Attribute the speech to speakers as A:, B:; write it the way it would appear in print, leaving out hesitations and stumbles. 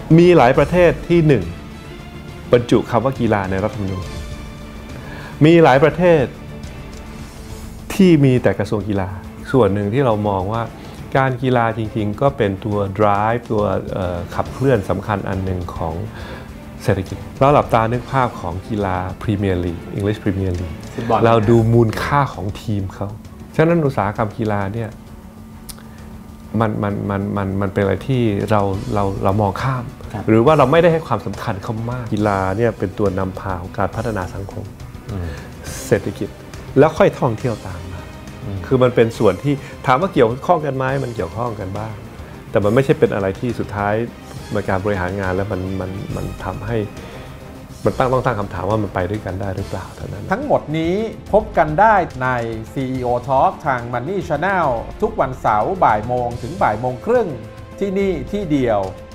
A: มีหลายประเทศที่หนึ่งบรรจุคำว่ากีฬาในรัฐธรรมนูญมีหลายประเทศที่มีแต่กระทรวงกีฬาส่วนหนึ่งที่เรามองว่าการกีฬาจริงๆก็เป็นตัว drive ตัวขับเคลื่อนสำคัญอันหนึ่งของเศรษฐกิจเราหลับตานึกภาพของกีฬาพรีเมียร์ลีก English Premier League เราดูมูลค่าของทีมเขาฉะนั้นอุตสาหกรรมกีฬาเนี่ยมันเป็นอะไรที่เรามองข้ามหรือว่าเราไม่ได้ให้ความสำคัญเขามากกีฬาเนี่ยเป็นตัวนำพาของการพัฒนาสังคมเศรษฐกิจแล้วค่อยท่องเที่ยวตามมาคือมันเป็นส่วนที่ถามว่าเกี่ยวข้องกันไหมมันเกี่ยวข้องกันบ้างแต่มันไม่ใช่เป็นอะไรที่สุดท้ายในการบริหารงานแล้วมันทำให้มันต้องตั้งคำถามว่ามันไปด้วยกันได้หรือเปล่าเท่านั้น
B: ทั้งหมดนี้พบกันได้ใน CEO Talk ทาง Money Channel ทุกวันเสาร์บ่ายโมงถึงบ่ายโมงครึ่งที่นี่ที่เดียว